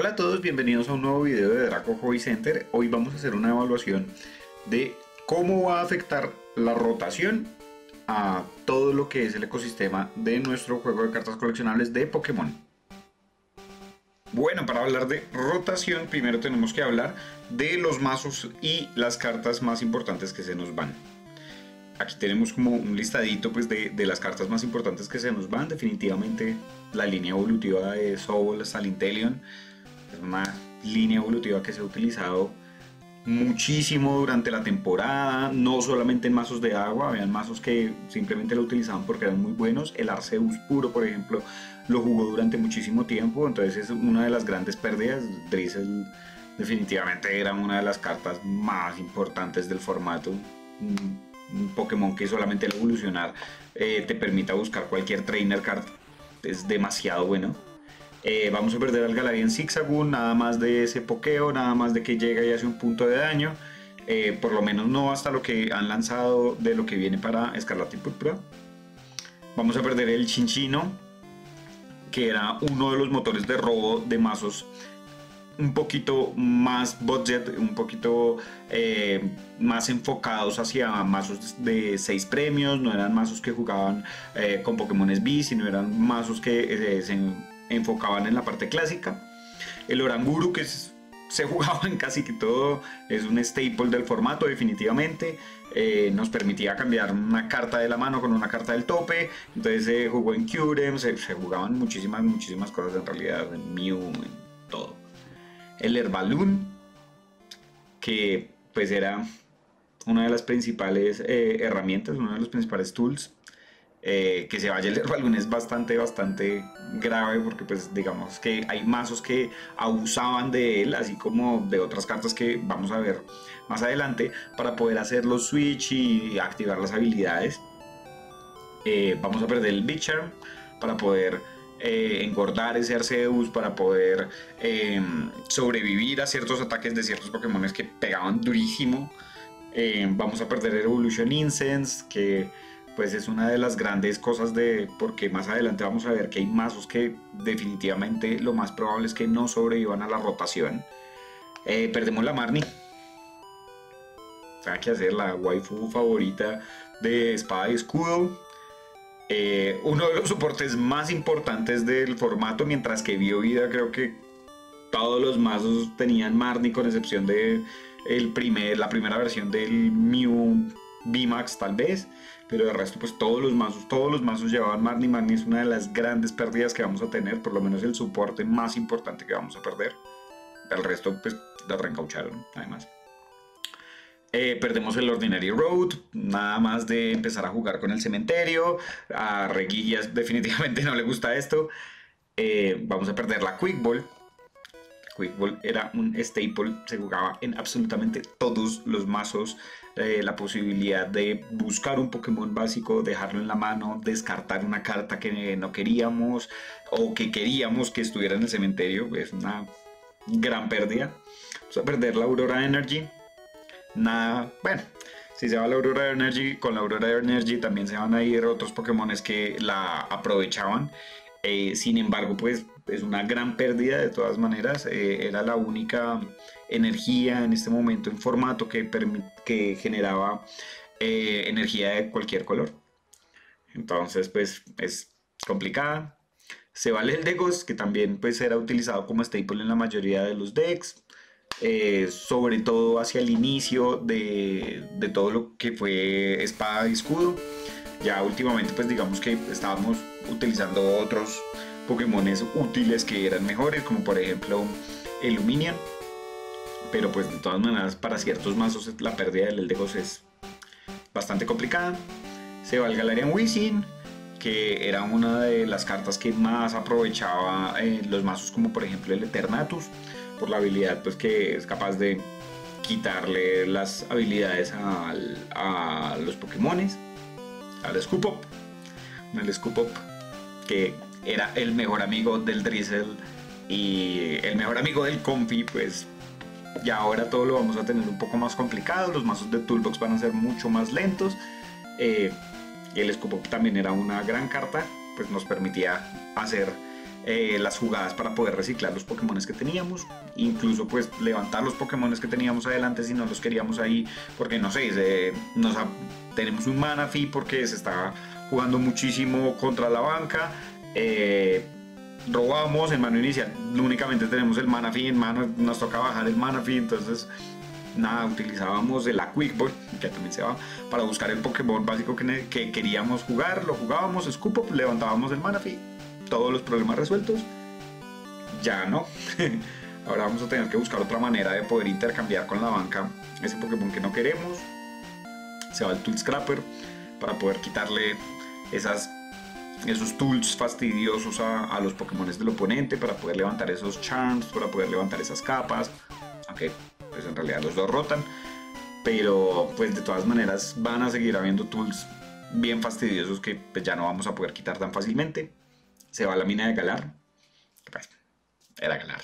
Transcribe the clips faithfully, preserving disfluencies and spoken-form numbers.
Hola a todos, bienvenidos a un nuevo video de Draco Hobby Center. Hoy vamos a hacer una evaluación de cómo va a afectar la rotación a todo lo que es el ecosistema de nuestro juego de cartas coleccionables de Pokémon. Bueno, para hablar de rotación, primero tenemos que hablar de los mazos y las cartas más importantes que se nos van. Aquí tenemos como un listadito pues, de, de las cartas más importantes que se nos van. Definitivamente la línea evolutiva de Sobol hasta Inteleon es una línea evolutiva que se ha utilizado muchísimo durante la temporada, no solamente en mazos de agua, habían mazos que simplemente lo utilizaban porque eran muy buenos. El Arceus puro, por ejemplo, lo jugó durante muchísimo tiempo, entonces es una de las grandes pérdidas. Drizzle definitivamente era una de las cartas más importantes del formato. Un Pokémon que solamente al evolucionar eh, te permita buscar cualquier trainer card es demasiado bueno. Eh, vamos a perder al Galarian Zigzagoon, nada más de ese pokeo, nada más de que llega y hace un punto de daño, eh, por lo menos no hasta lo que han lanzado de lo que viene para Escarlata y Púrpura. Vamos a perder el Chinchino, que era uno de los motores de robo de mazos un poquito más budget, un poquito eh, más enfocados hacia mazos de seis premios. No eran mazos que jugaban eh, con Pokémones B, sino eran mazos que eh, se enfocaban en la parte clásica. El Oranguru, que es, se jugaba en casi que todo, es un staple del formato definitivamente. Eh, nos permitía cambiar una carta de la mano con una carta del tope, entonces se jugó en Kyurem, se, se jugaban muchísimas, muchísimas cosas en realidad, en Mew, en todo. El Herbaloon, que pues era una de las principales eh, herramientas, uno de los principales tools. Eh, que se vaya el Herbaloon es bastante, bastante grave, porque pues digamos que hay mazos que abusaban de él, así como de otras cartas que vamos a ver más adelante, para poder hacer los switch y activar las habilidades. Eh, vamos a perder el Bichar para poder Eh, engordar ese Arceus, para poder eh, sobrevivir a ciertos ataques de ciertos Pokémon que pegaban durísimo. Eh, vamos a perder el Evolution Incense, que pues es una de las grandes cosas de porque más adelante vamos a ver que hay mazos que definitivamente lo más probable es que no sobrevivan a la rotación. Eh, perdemos la Marnie, hay que hacer la waifu favorita de Espada y Escudo. Eh, uno de los soportes más importantes del formato, mientras que vio vida, creo que todos los mazos tenían Marnie, con excepción de el primer, la primera versión del Mew V MAX tal vez, pero de resto pues todos los mazos, todos los mazos llevaban Marnie. Marnie es una de las grandes pérdidas que vamos a tener, por lo menos el soporte más importante que vamos a perder. El resto pues la reencaucharon además. Eh, perdemos el Ordinary Road, nada más de empezar a jugar con el cementerio. A Reguillas definitivamente no le gusta esto. Eh, vamos a perder la Quick Ball. Quick Ball era un staple, se jugaba en absolutamente todos los mazos. Eh, la posibilidad de buscar un Pokémon básico, dejarlo en la mano, descartar una carta que no queríamos o que queríamos que estuviera en el cementerio, es una gran pérdida. Vamos a perder la Aurora Energy. Nada, bueno, si se va la Aurora Energy, con la Aurora Energy también se van a ir otros Pokémones que la aprovechaban. Eh, sin embargo, pues es una gran pérdida de todas maneras. Eh, era la única energía en este momento en formato que, que generaba eh, energía de cualquier color. Entonces, pues es complicada. Se vale el Degos, que también pues era utilizado como staple en la mayoría de los decks. Eh, sobre todo hacia el inicio de, de todo lo que fue Espada y Escudo. Ya últimamente pues digamos que estábamos utilizando otros Pokémones útiles que eran mejores, como por ejemplo el Luminion, pero pues de todas maneras para ciertos mazos la pérdida del Eldegos es bastante complicada. Se va el Galarian Weezing, que era una de las cartas que más aprovechaba eh, los mazos, como por ejemplo el Eternatus, por la habilidad pues que es capaz de quitarle las habilidades a, a los Pokémones. Al Scoop-Up, el Scoop-Up que era el mejor amigo del Drizzle y el mejor amigo del Comfey, pues ya ahora todo lo vamos a tener un poco más complicado. Los mazos de Toolbox van a ser mucho más lentos. Eh, y el Scoop-Up también era una gran carta, pues nos permitía hacer eh, las jugadas para poder reciclar los Pokémon que teníamos, incluso pues levantar los Pokémon que teníamos adelante si no los queríamos ahí, porque no sé, se, nos, tenemos un Manaphy porque se está jugando muchísimo contra la banca, eh, robamos en mano inicial, únicamente tenemos el Manaphy en mano, nos toca bajar el Manaphy, entonces nada, utilizábamos la Quick Ball, que también se va, para buscar el Pokémon básico que, que queríamos jugar, lo jugábamos, Scoop, levantábamos el Manaphy, todos los problemas resueltos. Ya no. Ahora vamos a tener que buscar otra manera de poder intercambiar con la banca ese Pokémon que no queremos. Se va el Tool Scrapper para poder quitarle esas, esos tools fastidiosos a, a los Pokémon del oponente, para poder levantar esos Charms, para poder levantar esas capas. Aunque pues en realidad los dos rotan, pero pues de todas maneras van a seguir habiendo tools bien fastidiosos que pues, ya no vamos a poder quitar tan fácilmente. Se va la mina de Galar, pues, era Galar,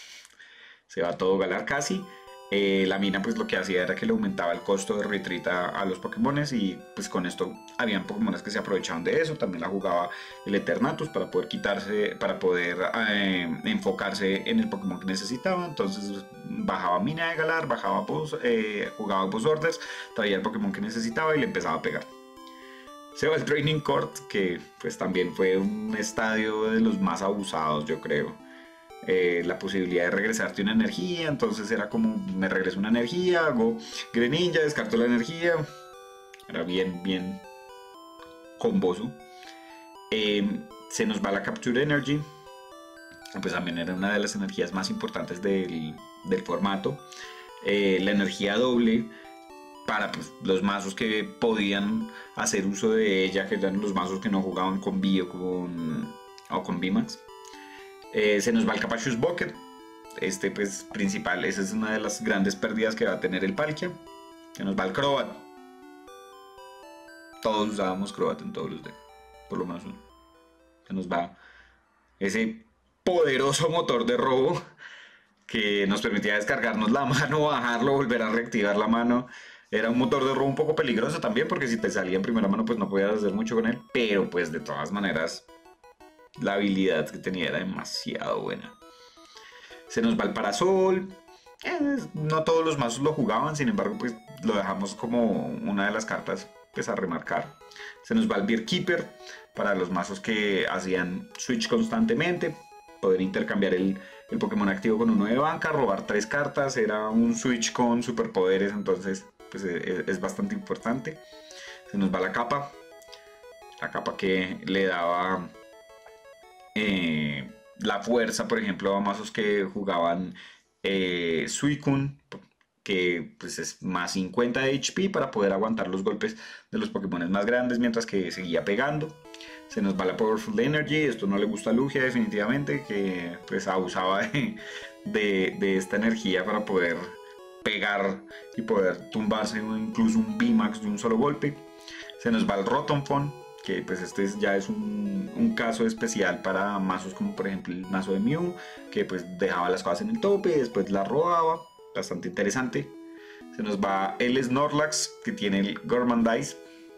se va todo Galar casi. Eh, la mina pues lo que hacía era que le aumentaba el costo de retreat a, a los Pokémon, y pues con esto habían Pokémon que se aprovechaban de eso. También la jugaba el Eternatus para poder quitarse, para poder eh, enfocarse en el Pokémon que necesitaba. Entonces bajaba mina de Galar, bajaba boss, eh, jugaba boss orders, traía el Pokémon que necesitaba y le empezaba a pegar. Se va el Training Court, que pues también fue un estadio de los más abusados, yo creo. Eh, la posibilidad de regresarte una energía, entonces era como, me regreso una energía, hago Greninja, descarto la energía. Era bien, bien comboso. Eh, se nos va la Capture Energy, pues también era una de las energías más importantes del, del formato. Eh, la energía doble para pues, los mazos que podían hacer uso de ella, que eran los mazos que no jugaban con Bio con, o con V MAX. Eh, se nos va el Capacious Bucket, este pues principal, esa es una de las grandes pérdidas que va a tener el Palkia. Se nos va el Crobat, todos usábamos Crobat en todos los decks, por lo menos uno. Se nos va ese poderoso motor de robo que nos permitía descargarnos la mano, bajarlo, volver a reactivar la mano. Era un motor de robo un poco peligroso también, porque si te salía en primera mano pues no podías hacer mucho con él, pero pues de todas maneras la habilidad que tenía era demasiado buena. Se nos va el Parasol, eh, no todos los mazos lo jugaban, sin embargo pues lo dejamos como una de las cartas pues a remarcar. Se nos va el Beer Keeper para los mazos que hacían switch constantemente, poder intercambiar el, el Pokémon activo con uno de banca, robar tres cartas, era un switch con superpoderes, entonces pues es, es bastante importante. Se nos va la capa, la capa que le daba eh, la fuerza, por ejemplo, a mazos que jugaban eh, Suicune, que pues es más cincuenta de H P para poder aguantar los golpes de los Pokémon más grandes mientras que seguía pegando. Se nos va la Powerful Energy, esto no le gusta a Lugia definitivamente, que pues abusaba de, de, de esta energía para poder pegar y poder tumbarse incluso un V MAX de un solo golpe. Se nos va el Rotom-Phone, que pues este ya es un, un caso especial para mazos como por ejemplo el mazo de Mew, que pues dejaba las cosas en el tope y después las robaba, bastante interesante. Se nos va el Snorlax, que tiene el Gourmandize.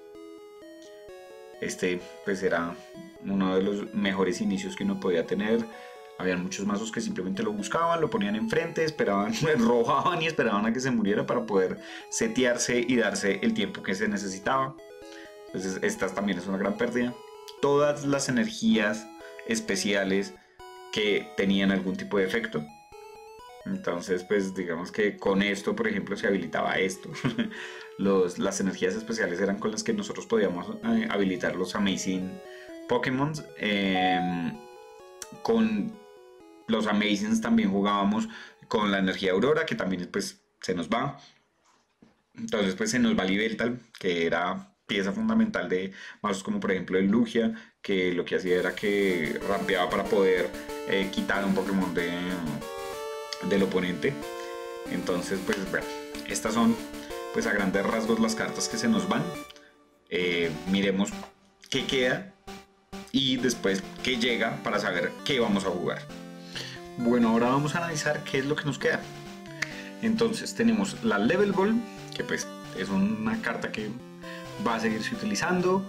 Este pues era uno de los mejores inicios que uno podía tener. Había muchos mazos que simplemente lo buscaban, lo ponían enfrente, esperaban, robaban y esperaban a que se muriera para poder setearse y darse el tiempo que se necesitaba. Entonces esta también es una gran pérdida. Todas las energías especiales que tenían algún tipo de efecto. Entonces pues digamos que con esto por ejemplo se habilitaba esto. Los, las energías especiales eran con las que nosotros podíamos eh, habilitar los Amazing Pokémon. Eh, con los Amazings también jugábamos con la energía Aurora, que también pues se nos va. Entonces pues se nos va Libeltal, que era pieza fundamental de mazos como por ejemplo el Lugia, que lo que hacía era que rampeaba para poder eh, quitar un Pokémon de, del oponente. Entonces pues bueno, estas son pues a grandes rasgos las cartas que se nos van. Eh, miremos qué queda y después qué llega para saber qué vamos a jugar. Bueno, ahora vamos a analizar qué es lo que nos queda. Entonces tenemos la Level Ball, que pues es una carta que va a seguirse utilizando.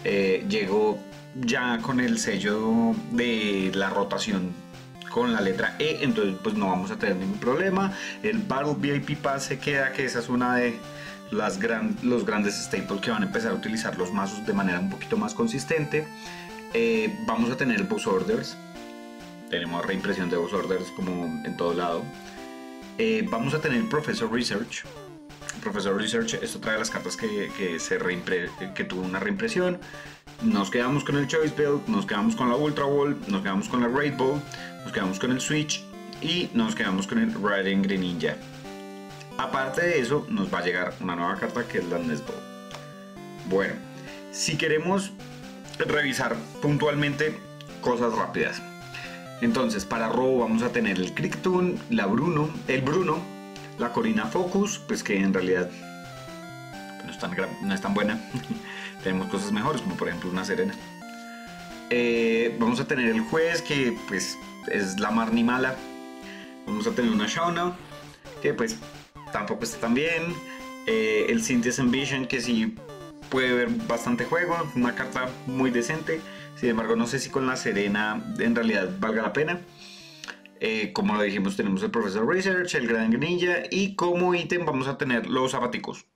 eh, llegó ya con el sello de la rotación con la letra E, entonces pues no vamos a tener ningún problema. El Battle V I P Pass se queda, que esa es una de las gran, los grandes staples que van a empezar a utilizar los mazos de manera un poquito más consistente. Eh, vamos a tener boss orders, tenemos reimpresión de boss orders como en todo lado. Eh, vamos a tener Professor Research. Professor Research, esto trae las cartas que, que, se reimpre, que tuvo una reimpresión. Nos quedamos con el Choice Build, nos quedamos con la Ultra Ball, nos quedamos con la Raid Ball, nos quedamos con el Switch y nos quedamos con el Riding Greninja. Aparte de eso, nos va a llegar una nueva carta que es la Nest Ball. Bueno, si queremos revisar puntualmente cosas rápidas, entonces para robo vamos a tener el Cricketune, la Bruno, el Bruno, la Corina Focus, pues que en realidad no es tan, no es tan buena. Tenemos cosas mejores, como por ejemplo una Serena. Eh, vamos a tener el Juez, que pues es la Marnie mala. Vamos a tener una Shauna, que pues tampoco está tan bien. Eh, el Cynthia's Ambition, que sí puede ver bastante juego, una carta muy decente. Sin embargo, no sé si con la Serena en realidad valga la pena. Eh, como lo dijimos, tenemos el Professor Research, el Gran Ninja, y como ítem vamos a tener los zapaticos.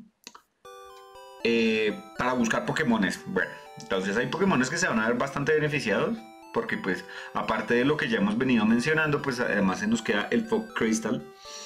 Eh, para buscar Pokémones. Bueno, entonces hay Pokémones que se van a ver bastante beneficiados, porque pues aparte de lo que ya hemos venido mencionando, pues además se nos queda el Fog Crystal.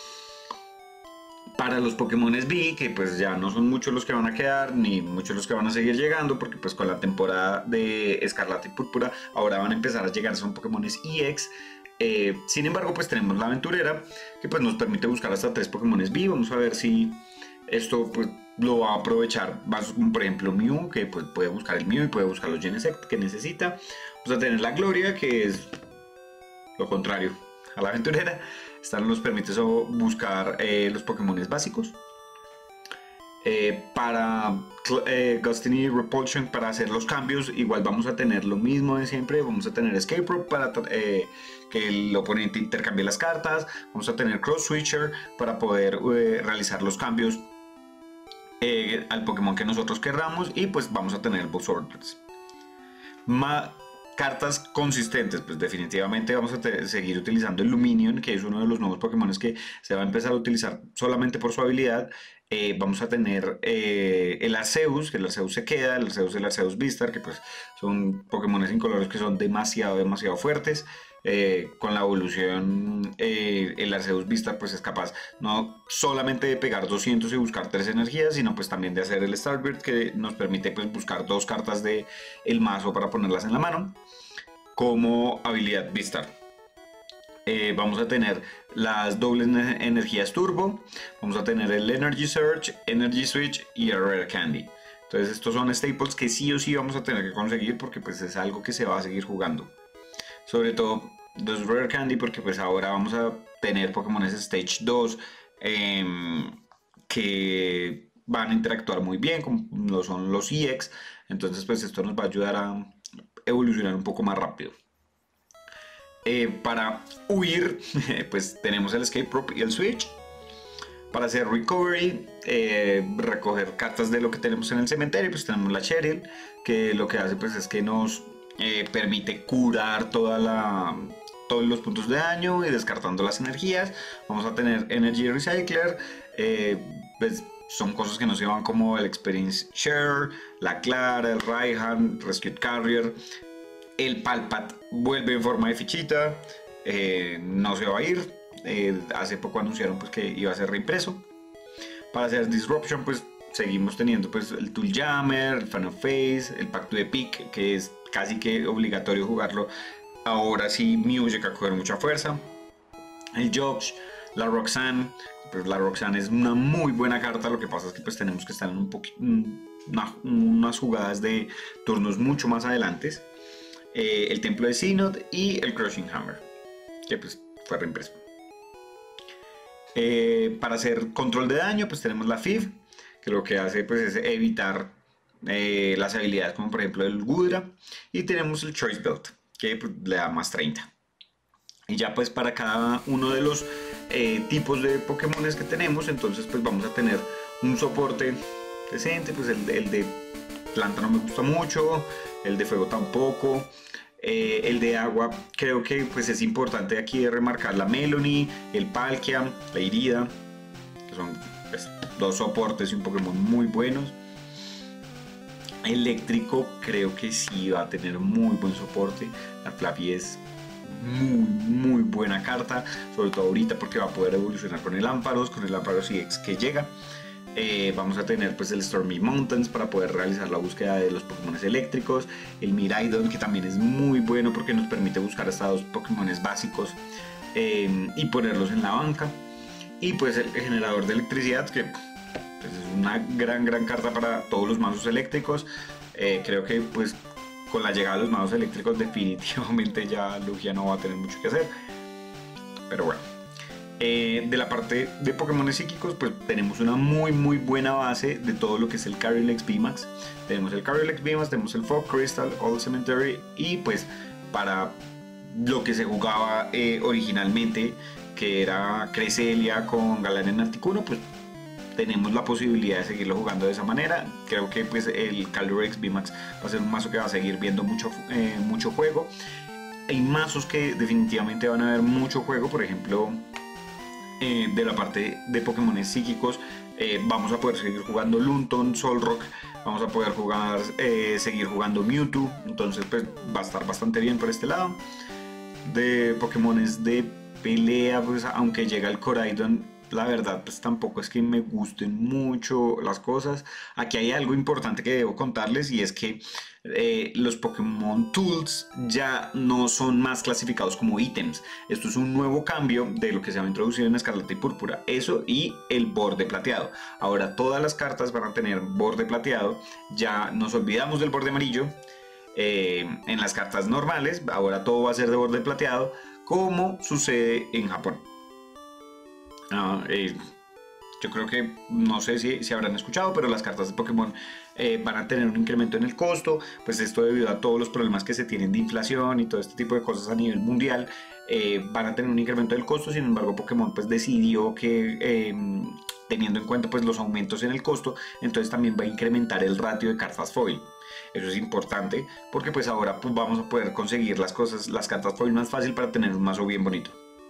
Para los Pokémones V, que pues ya no son muchos los que van a quedar, ni muchos los que van a seguir llegando, porque pues con la temporada de Escarlata y Púrpura ahora van a empezar a llegar, son Pokémones E X. Eh, sin embargo, pues tenemos la Aventurera, que pues nos permite buscar hasta tres Pokémones V. Vamos a ver si esto pues lo va a aprovechar más, como por ejemplo Mew, que pues puede buscar el Mew y puede buscar los Genesect que necesita. Vamos a tener la Gloria, que es lo contrario a la Aventurera. Esta nos permite so buscar eh, los Pokémones básicos. Eh, para eh, Gustiny Repulsion, para hacer los cambios, igual vamos a tener lo mismo de siempre. Vamos a tener Escape Rope para eh, que el oponente intercambie las cartas. Vamos a tener Cross Switcher para poder eh, realizar los cambios eh, al Pokémon que nosotros querramos. Y pues vamos a tener Boss Orders. Ma cartas consistentes, pues definitivamente vamos a seguir utilizando el Luminion, que es uno de los nuevos Pokémon que se va a empezar a utilizar solamente por su habilidad. Eh, vamos a tener eh, el Arceus, que el Arceus se queda, el Arceus y el Arceus Vistar, que pues son Pokémon incolores que son demasiado, demasiado fuertes. Eh, con la evolución eh, el Arceus Vistar pues es capaz no solamente de pegar doscientos y buscar tres energías, sino pues también de hacer el Starbird, que nos permite pues buscar dos cartas de el mazo para ponerlas en la mano como habilidad Vistar. Eh, vamos a tener las dobles energías turbo, vamos a tener el Energy Surge, Energy Switch y el Rare Candy. Entonces estos son staples que sí o sí vamos a tener que conseguir, porque pues es algo que se va a seguir jugando. Sobre todo los Rare Candy, porque pues ahora vamos a tener Pokémon Stage dos eh, que van a interactuar muy bien, como lo son los E X. Entonces pues esto nos va a ayudar a evolucionar un poco más rápido. Eh, para huir pues tenemos el Escape Rope y el Switch. Para hacer recovery, eh, recoger cartas de lo que tenemos en el cementerio, pues tenemos la Cheryl, que lo que hace pues es que nos eh, permite curar toda la, todos los puntos de daño y descartando las energías. Vamos a tener Energy Recycler, eh, pues son cosas que nos llevan como el Experience Share, la Clara, el Raihan, Rescue Carrier. El Palpat vuelve en forma de fichita, eh, no se va a ir. Eh, hace poco anunciaron pues que iba a ser reimpreso. Para hacer Disruption pues seguimos teniendo pues el Tool Jammer, el Fan of Face, el Pacto de Pick, que es casi que obligatorio jugarlo. Ahora sí Mew llega a coger mucha fuerza. El Josh, la Roxanne, pues la Roxanne es una muy buena carta. Lo que pasa es que pues tenemos que estar en un poquito, una, unas jugadas de turnos mucho más adelante. Eh, el Templo de Synod y el Crushing Hammer, que pues fue reimpreso. Eh, para hacer control de daño pues tenemos la F I V, que lo que hace pues es evitar eh, las habilidades como por ejemplo el Gudra, y tenemos el Choice Belt, que pues, le da más treinta. Y ya pues para cada uno de los eh, tipos de Pokémon que tenemos, entonces pues vamos a tener un soporte decente, pues el, el de planta no me gusta mucho, el de fuego tampoco. Eh, el de agua creo que pues es importante aquí remarcar la Melony, el Palkia, la Irida, que son pues, dos soportes y un Pokémon muy buenos. Eléctrico creo que sí va a tener muy buen soporte. La Flappy es muy muy buena carta, sobre todo ahorita porque va a poder evolucionar con el Ampharos, con el Ampharos E X que llega. Eh, vamos a tener pues el Stormy Mountains para poder realizar la búsqueda de los Pokémon eléctricos, el Miraidon, que también es muy bueno porque nos permite buscar hasta dos Pokémon básicos eh, y ponerlos en la banca, y pues el generador de electricidad, que pues, es una gran gran carta para todos los mazos eléctricos. Eh, creo que pues con la llegada de los mazos eléctricos definitivamente ya Lugia no va a tener mucho que hacer, pero bueno. Eh, de la parte de Pokémon psíquicos, pues tenemos una muy muy buena base de todo lo que es el Carylex V MAX. Tenemos el Carylex V MAX, tenemos el Fog Crystal, Old Cemetery, y pues para lo que se jugaba eh, originalmente, que era Cresselia con Galarian Articuno, pues tenemos la posibilidad de seguirlo jugando de esa manera. Creo que pues el Calyrex V MAX va a ser un mazo que va a seguir viendo mucho, eh, mucho juego. Hay mazos que definitivamente van a ver mucho juego, por ejemplo eh, de la parte de Pokémon psíquicos, eh, vamos a poder seguir jugando Lunton, Solrock, vamos a poder jugar, eh, seguir jugando Mewtwo, entonces pues va a estar bastante bien por este lado. De Pokémones de pelea, pues aunque llega el Koraidon, la verdad pues tampoco es que me gusten mucho las cosas. Aquí hay algo importante que debo contarles, y es que eh, los Pokémon Tools ya no son más clasificados como ítems. Esto es un nuevo cambio de lo que se ha introducido en Escarlata y Púrpura, eso y el borde plateado. Ahora todas las cartas van a tener borde plateado, ya nos olvidamos del borde amarillo. Eh, en las cartas normales ahora todo va a ser de borde plateado, como sucede en Japón. Uh, eh, yo creo que, no sé si, si habrán escuchado, pero las cartas de Pokémon eh, van a tener un incremento en el costo, pues esto debido a todos los problemas que se tienen de inflación y todo este tipo de cosas a nivel mundial. Eh, van a tener un incremento del costo. Sin embargo, Pokémon pues decidió que eh, teniendo en cuenta pues los aumentos en el costo, entonces también va a incrementar el ratio de cartas foil. Eso es importante porque pues ahora pues, vamos a poder conseguir las cosas, las cartas foil más fácil para tener un mazo bien bonito.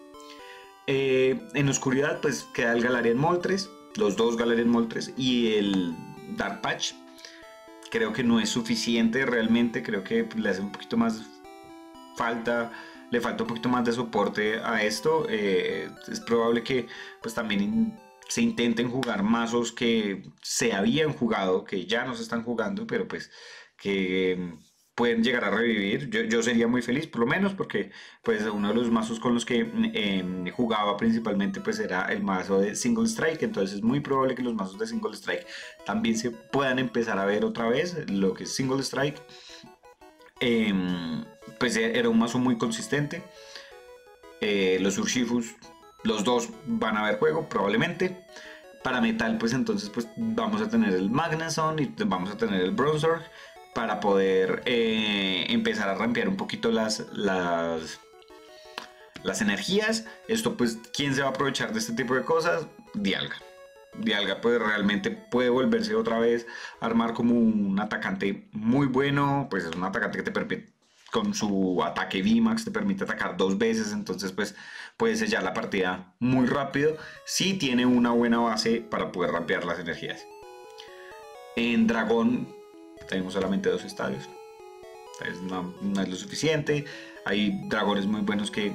Eh, en oscuridad pues queda el Galarian Moltres, los dos Galarian Moltres y el Dark Patch. Creo que no es suficiente realmente, creo que le hace un poquito más falta, le falta un poquito más de soporte a esto. Eh, es probable que pues también se intenten jugar mazos que se habían jugado, que ya no se están jugando, pero pues que pueden llegar a revivir. Yo, yo sería muy feliz, por lo menos, porque pues uno de los mazos con los que eh, jugaba principalmente pues era el mazo de Single Strike, entonces es muy probable que los mazos de Single Strike también se puedan empezar a ver otra vez, lo que es Single Strike. Eh, pues era un mazo muy consistente. Eh, los Urshifus, los dos van a ver juego probablemente. Para metal pues entonces pues vamos a tener el Magnezone y vamos a tener el Bronzor, para poder eh, empezar a rampear un poquito las, las, las energías. Esto pues, ¿quién se va a aprovechar de este tipo de cosas? Dialga. Dialga pues realmente puede volverse otra vez a armar como un atacante muy bueno, pues es un atacante que te permite, con su ataque V MAX te permite atacar dos veces, entonces pues puede sellar la partida muy rápido si tiene una buena base para poder rampear las energías. En Dragón tenemos solamente dos estadios, entonces no, no es lo suficiente. Hay dragones muy buenos que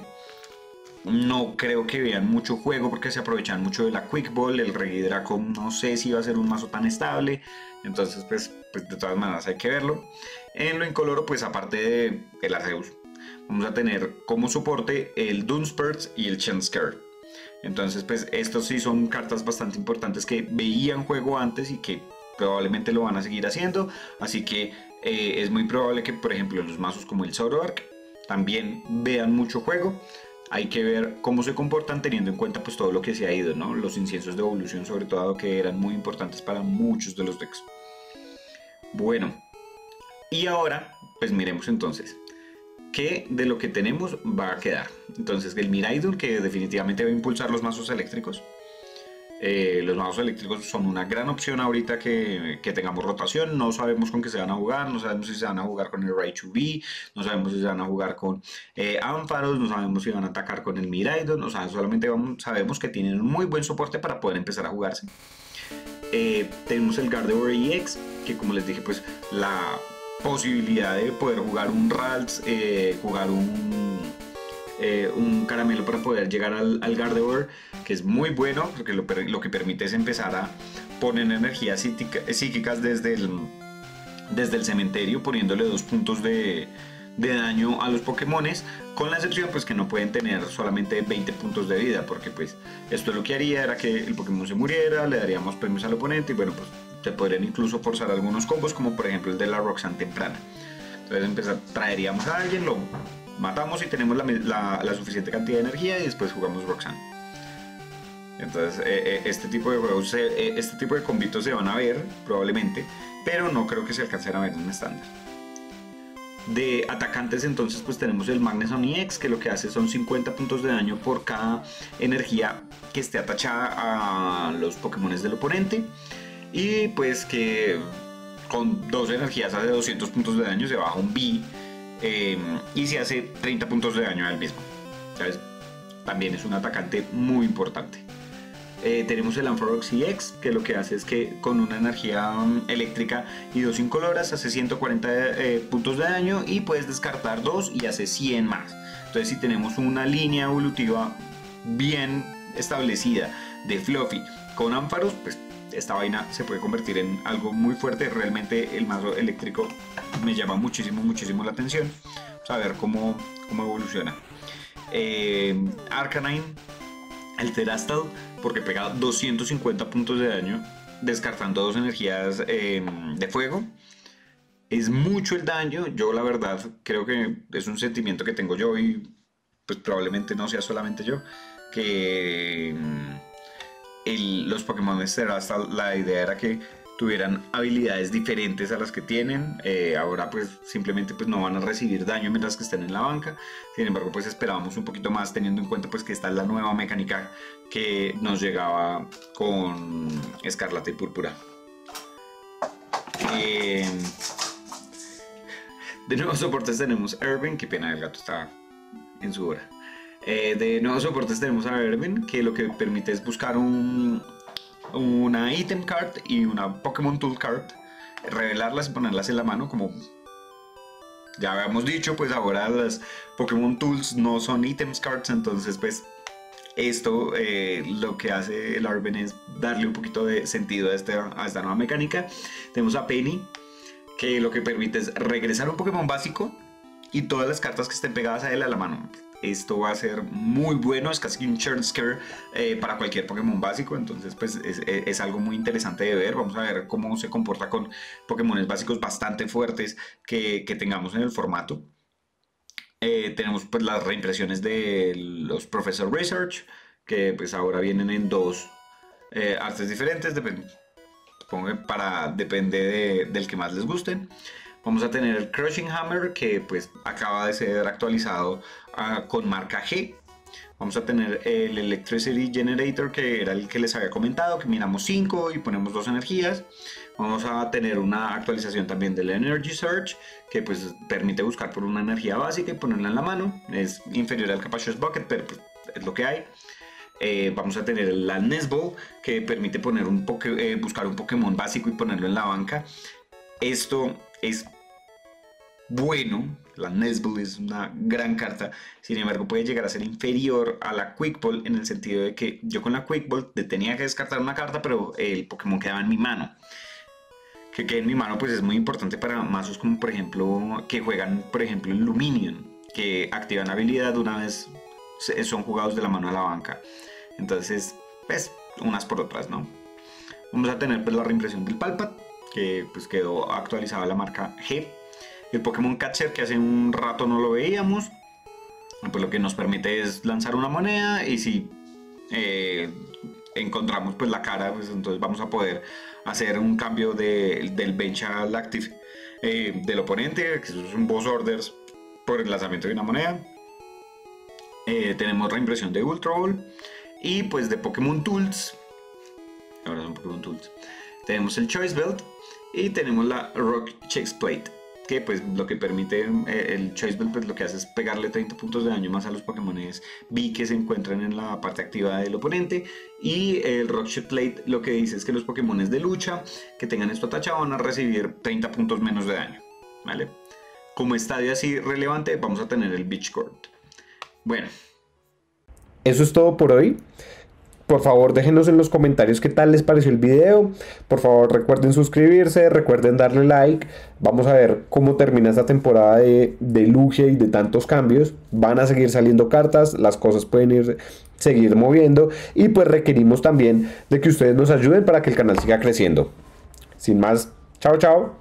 no creo que vean mucho juego porque se aprovechan mucho de la Quick Ball. El Regidraco no sé si va a ser un mazo tan estable, entonces pues, pues de todas maneras hay que verlo. En lo incoloro pues aparte de el Arceus vamos a tener como soporte el Dunsparce y el Chanskar. Entonces pues estos sí son cartas bastante importantes que veían juego antes y que probablemente lo van a seguir haciendo, así que eh, es muy probable que por ejemplo los mazos como el Zoroark también vean mucho juego. Hay que ver cómo se comportan teniendo en cuenta pues todo lo que se ha ido, ¿no? Los inciensos de evolución sobre todo, que eran muy importantes para muchos de los decks. Bueno, y ahora pues miremos entonces qué de lo que tenemos va a quedar. Entonces el Miraidon, que definitivamente va a impulsar los mazos eléctricos. Eh, los magos eléctricos son una gran opción ahorita que, que tengamos rotación. No sabemos con qué se van a jugar, no sabemos si se van a jugar con el Ray two B, no sabemos si se van a jugar con eh, Ampharos, no sabemos si van a atacar con el Miraidon. O sea, solamente vamos, sabemos que tienen un muy buen soporte para poder empezar a jugarse. Eh, tenemos el Gardevoir E X, que como les dije, pues la posibilidad de poder jugar un Ralts, eh, jugar un, eh, un caramelo para poder llegar al, al Gardevoir, que es muy bueno, porque lo, lo que permite es empezar a poner energías psíquicas desde el, desde el cementerio, poniéndole dos puntos de, de daño a los Pokémones, con la excepción pues que no pueden tener solamente veinte puntos de vida, porque pues esto lo que haría era que el Pokémon se muriera, le daríamos premios al oponente y bueno, pues se podrían incluso forzar algunos combos, como por ejemplo el de la Roxanne temprana. Entonces empezar, traeríamos a alguien, lo matamos y tenemos la, la, la suficiente cantidad de energía y después jugamos Roxanne. Entonces eh, este tipo de juegos, eh, este tipo de combitos se van a ver probablemente, pero no creo que se alcancen a ver en estándar. De atacantes entonces pues tenemos el Magneson E X, que lo que hace son cincuenta puntos de daño por cada energía que esté atachada a los Pokémones del oponente, y pues que con dos energías hace doscientos puntos de daño, se baja un B eh, y se hace treinta puntos de daño al mismo. ¿Sabes? También es un atacante muy importante. Eh, tenemos el Ampharos E X, que lo que hace es que con una energía um, eléctrica y dos incoloras hace ciento cuarenta eh, puntos de daño y puedes descartar dos y hace cien más. Entonces si tenemos una línea evolutiva bien establecida de Fluffy con Ampharos, pues esta vaina se puede convertir en algo muy fuerte. Realmente el mazo eléctrico me llama muchísimo, muchísimo la atención. Vamos a ver cómo, cómo evoluciona. Eh, Arcanine, el Terastal, porque pega doscientos cincuenta puntos de daño descartando dos energías eh, de fuego. Es mucho el daño. Yo la verdad creo que es un sentimiento que tengo yo y pues probablemente no sea solamente yo, que el, los Pokémon de Terastal, la idea era que tuvieran habilidades diferentes a las que tienen. Eh, ahora pues simplemente pues no van a recibir daño mientras que estén en la banca. Sin embargo pues esperábamos un poquito más, teniendo en cuenta pues que esta es la nueva mecánica que nos llegaba con Escarlata y Púrpura. Eh, de nuevos soportes tenemos Irving, qué pena, el gato está en su hora. Eh, de nuevos soportes tenemos a Irving, que lo que permite es buscar un una item card y una Pokémon tool card, revelarlas y ponerlas en la mano. Como ya habíamos dicho, pues ahora las Pokémon tools no son items cards, entonces pues esto eh, lo que hace el Irving es darle un poquito de sentido a esta, a esta nueva mecánica. Tenemos a Penny, que lo que permite es regresar un Pokémon básico y todas las cartas que estén pegadas a él a la mano. Esto va a ser muy bueno, es casi un churn scare eh, para cualquier Pokémon básico, entonces pues es, es algo muy interesante de ver. Vamos a ver cómo se comporta con Pokémones básicos bastante fuertes que, que tengamos en el formato. Eh, tenemos pues las reimpresiones de los Professor Research, que pues ahora vienen en dos eh, artes diferentes, depende, para, depende de, del que más les guste. Vamos a tener el Crushing Hammer, que pues acaba de ser actualizado uh, con marca G. Vamos a tener el Electricity Generator, que era el que les había comentado, que miramos cinco y ponemos dos energías. Vamos a tener una actualización también del Energy Surge, que pues permite buscar por una energía básica y ponerla en la mano. Es inferior al Capacious Bucket, pero pues, es lo que hay. Eh, vamos a tener la Nesball, que permite poner un poke, eh, buscar un Pokémon básico y ponerlo en la banca. Esto es bueno, la Nesball es una gran carta, sin embargo puede llegar a ser inferior a la Quick Ball, en el sentido de que yo con la Quick Ball tenía que descartar una carta, pero el Pokémon quedaba en mi mano. Que quede en mi mano pues es muy importante para mazos como por ejemplo que juegan por ejemplo en Luminion, que activan habilidad una vez son jugados de la mano a la banca. Entonces pues unas por otras, ¿no? Vamos a tener pues la reimpresión del Palpat, que pues quedó actualizada la marca G. El Pokémon Catcher, que hace un rato no lo veíamos, pues lo que nos permite es lanzar una moneda y si eh, encontramos pues la cara, pues entonces vamos a poder hacer un cambio de, del bench al active eh, del oponente, que es un boss orders por el lanzamiento de una moneda. Eh, tenemos reimpresión de Ultra Ball y pues de Pokémon Tools. ahora son Pokémon Tools. Tenemos el Choice Belt y tenemos la Rock Chase Plate, que pues lo que permite eh, el Choice Belt, pues lo que hace es pegarle treinta puntos de daño más a los Pokémon B que se encuentran en la parte activa del oponente. Y el Rock Chase Plate lo que dice es que los Pokémon de lucha que tengan esto atachado van a recibir treinta puntos menos de daño, ¿vale? Como estadio así relevante vamos a tener el Beach Court. Bueno, eso es todo por hoy. Por favor, déjenos en los comentarios qué tal les pareció el video. Por favor, recuerden suscribirse, recuerden darle like. Vamos a ver cómo termina esta temporada de, de Lugia y de tantos cambios. Van a seguir saliendo cartas, las cosas pueden ir seguir moviendo. Y pues requerimos también de que ustedes nos ayuden para que el canal siga creciendo. Sin más, chao, chao.